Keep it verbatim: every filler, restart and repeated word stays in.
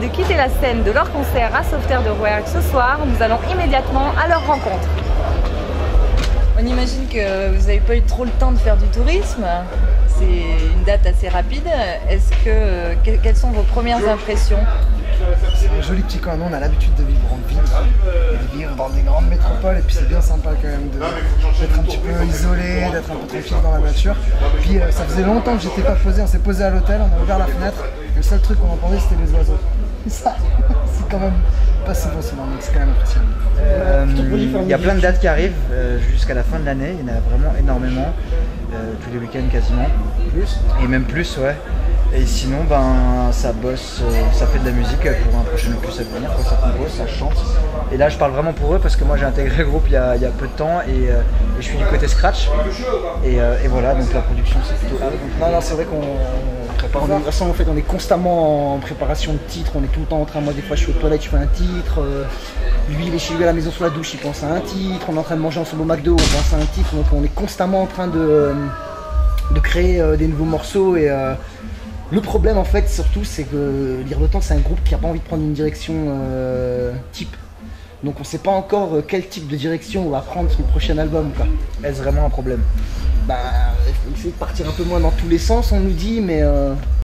de quitter la scène de leur concert à Sauveterre de Rouergue ce soir. Nous allons immédiatement à leur rencontre. On imagine que vous n'avez pas eu trop le temps de faire du tourisme. C'est une date assez rapide. Est-ce que, que quelles sont vos premières impressions? C'est un joli petit coin, nous on a l'habitude de vivre en ville, de vivre dans des grandes métropoles, et puis c'est bien sympa quand même d'être un petit peu isolé, d'être un peu tranquille dans la nature. Puis euh, ça faisait longtemps que j'étais pas posé, on s'est posé à l'hôtel, on a ouvert la fenêtre, et le seul truc qu'on entendait c'était les oiseaux. Ça, c'est quand même pas souvent souvent, donc c'est quand même impressionnant. Euh, il y a plein de dates qui arrivent euh, jusqu'à la fin de l'année, il y en a vraiment énormément, euh, tous les week-ends quasiment. Plus Et même plus, ouais. Et sinon, ben, ça bosse, euh, ça fait de la musique pour un prochain opus à venir, quoi, ça compose, ça chante. Et là, je parle vraiment pour eux parce que moi, j'ai intégré le groupe il y a, il y a peu de temps et, euh, et je suis du côté scratch. Et, euh, et voilà, donc la production, c'est plutôt... Non, non, c'est vrai qu'on prépare. De toute façon, en fait, on est constamment en préparation de titres, on est tout le temps en train, moi, des fois, je suis aux toilettes, je fais un titre. Euh, lui, il est chez lui à la maison sous la douche, il pense à un titre. On est en train de manger ensemble au McDo, on pense à un titre. Donc, on est constamment en train de, euh, de créer euh, des nouveaux morceaux et... Euh, Le problème en fait surtout c'est que Lire le Temps c'est un groupe qui n'a pas envie de prendre une direction euh, type. Donc on sait pas encore quel type de direction on va prendre sur le prochain album quoi. Est-ce vraiment un problème? Bah il faut essayer de partir un peu moins dans tous les sens on nous dit mais euh,